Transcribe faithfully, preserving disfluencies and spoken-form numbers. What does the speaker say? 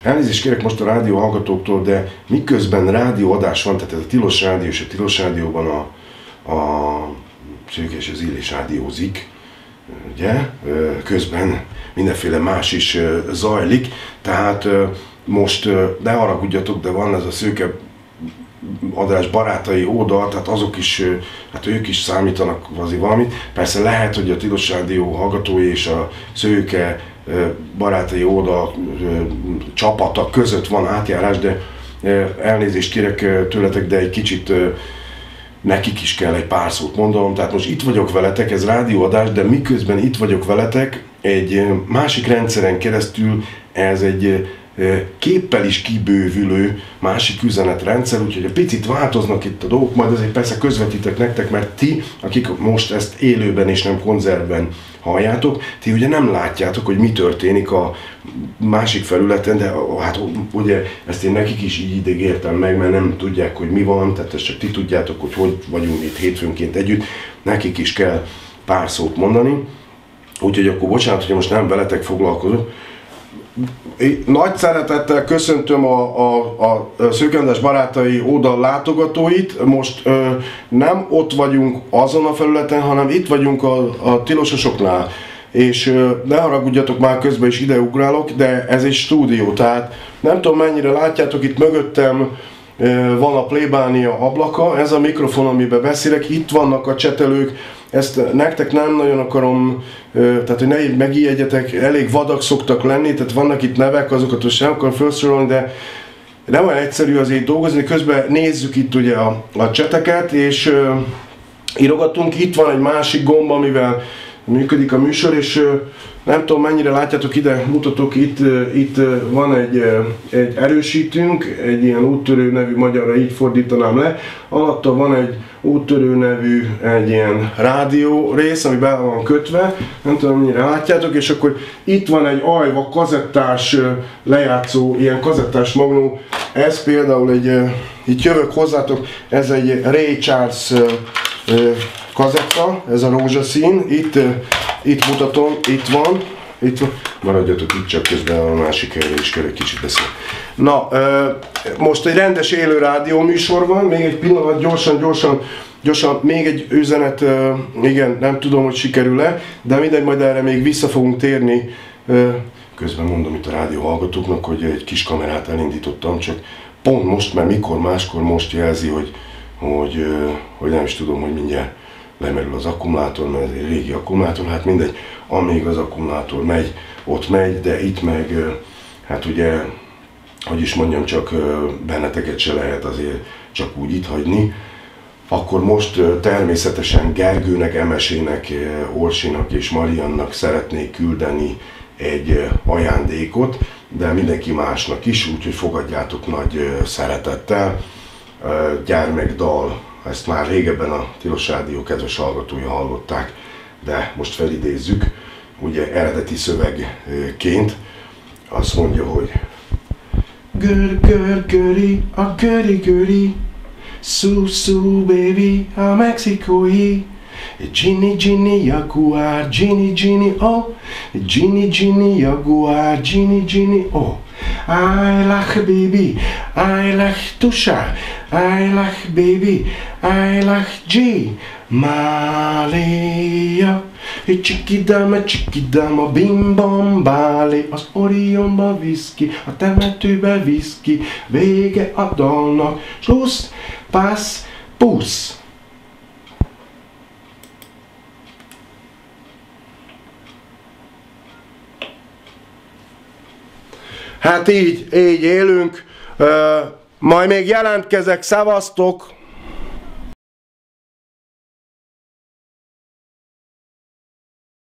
Elnézést kérek most a rádió hallgatóktól, de miközben rádióadás van, tehát ez a Tilos Rádió és a Tilos Rádióban a, a Szőke és az Illés rádiózik, ugye? Közben mindenféle más is zajlik, tehát most ne haragudjatok, de van ez a Szőke adás barátai oldal, tehát azok is, hát ők is számítanak valamit. Persze lehet, hogy a Tilos Rádió hallgatói és a Szőke barátai oldal csapata között van átjárás, de elnézést kérek tőletek, de egy kicsit nekik is kell egy pár szót mondanom. Tehát most itt vagyok veletek, ez rádióadás, de miközben itt vagyok veletek, egy másik rendszeren keresztül ez egy képpel is kibővülő másik üzenetrendszer, úgyhogy egy picit változnak itt a dolgok, majd azért persze közvetítek nektek, mert ti, akik most ezt élőben és nem konzervben halljátok, ti ugye nem látjátok, hogy mi történik a másik felületen, de hát ugye ezt én nekik is így ígértem meg, mert nem tudják, hogy mi van, tehát ezt csak ti tudjátok, hogy hogy vagyunk itt hétfőnként együtt, nekik is kell pár szót mondani, úgyhogy akkor bocsánat, hogy most nem veletek foglalkozok. Nagy szeretettel köszöntöm a, a, a Szőke András barátai oldal látogatóit. Most ö, nem ott vagyunk azon a felületen, hanem itt vagyunk a, a tilososoknál. És ö, ne haragudjatok, már közben is ideugrálok, de ez egy stúdió, tehát nem tudom mennyire látjátok, itt mögöttem ö, van a plébánia ablaka, ez a mikrofon, amiben beszélek, itt vannak a csetelők. Ezt nektek nem nagyon akarom, tehát hogy ne megijedjetek, elég vadak szoktak lenni, tehát vannak itt nevek, azokat most nem akarom felsorolni, de nem olyan egyszerű azért dolgozni, közben nézzük itt ugye a, a cseteket, és uh, írogatunk, itt van egy másik gomb, amivel működik a műsor, és uh, nem tudom mennyire látjátok, ide mutatok, itt, uh, itt uh, van egy, uh, egy erősítünk, egy ilyen úttörő nevű, magyarra így fordítanám le, alatta van egy úttörő nevű egy ilyen rádió rész, ami be van kötve, nem tudom mennyire látjátok, és akkor itt van egy ajva kazettás lejátszó, ilyen kazettás magnó, ez például egy, itt jövök hozzátok, ez egy Ray Charles kazetta, ez a rózsaszín, itt, itt mutatom, itt van, itt van, maradjatok itt csak közben a másik helyre is kell egy kicsit beszélni. Na, most egy rendes élő rádió műsor van, még egy pillanat, gyorsan, gyorsan, gyorsan, még egy üzenet, igen, nem tudom, hogy sikerül-e, de mindegy, majd erre még vissza fogunk térni. Közben mondom itt a rádió hallgatóknak, hogy egy kis kamerát elindítottam, csak pont most, mert mikor máskor most jelzi, hogy, hogy, hogy nem is tudom, hogy mindjárt lemerül az akkumulátor, mert ez egy régi akkumulátor, hát mindegy, amíg az akkumulátor megy, ott megy, de itt meg, hát ugye, hogy is mondjam, csak benneteket se lehet azért csak úgy itt hagyni. Akkor most természetesen Gergőnek, Emesének, Orsinak és Mariannak szeretnék küldeni egy ajándékot, de mindenki másnak is, úgyhogy fogadjátok nagy szeretettel. Gyermekdal, ezt már régebben a Tilos Rádió kedves hallgatói hallották, de most felidézzük, ugye eredeti szövegként azt mondja, hogy Gör, gör, göri, a göri, göri, szú, szú, baby, a mexikói, Ginny, Ginny, Jaguar, Ginny, Ginny, oh, Ginny, Ginny, Jaguar, Ginny, Ginny, oh. I like baby, I like Tusha, I like baby, I like G, Mália. Csikidama, csikidama, bim bam bálé, az Orionba viszki, a temetőbe viszki, vége a dalnak, slusz, passz, pusz. Hát így, így élünk, uh, majd még jelentkezek, szevasztok!